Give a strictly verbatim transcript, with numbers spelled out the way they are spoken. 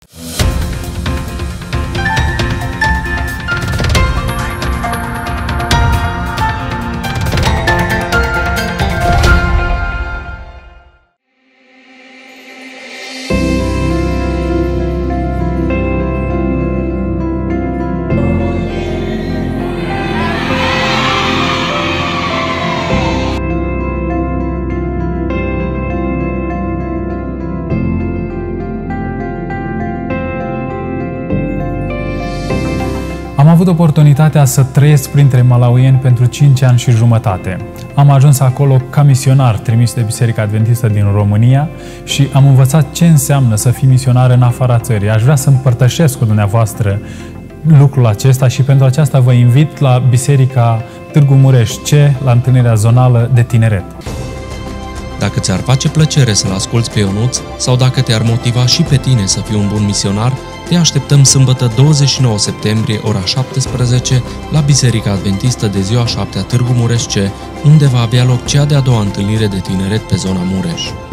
Am avut oportunitatea să trăiesc printre malauieni pentru cinci ani și jumătate. Am ajuns acolo ca misionar trimis de Biserica Adventistă din România și am învățat ce înseamnă să fii misionar în afara țării. Aș vrea să împărtășesc cu dumneavoastră lucrul acesta și pentru aceasta vă invit la Biserica Târgu Mureș C, la întâlnirea zonală de tineret. Dacă ți-ar face plăcere să-l asculți pe Ionuț sau dacă te-ar motiva și pe tine să fii un bun misionar, te așteptăm sâmbătă douăzeci și nouă septembrie, ora șaptesprezece, la Biserica Adventistă de ziua șaptea Târgu Mureș C, unde va avea loc cea de-a doua întâlnire de tineret pe zona Mureș.